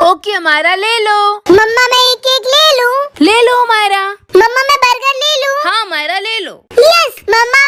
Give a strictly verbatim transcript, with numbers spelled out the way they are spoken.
Okay हमारा ले लो। मम्मा मैं एक केक ले लूं? ले लो हमारा। मम्मा मैं बर्गर ले लूं? हाँ हमारा ले लो। यस मम्मा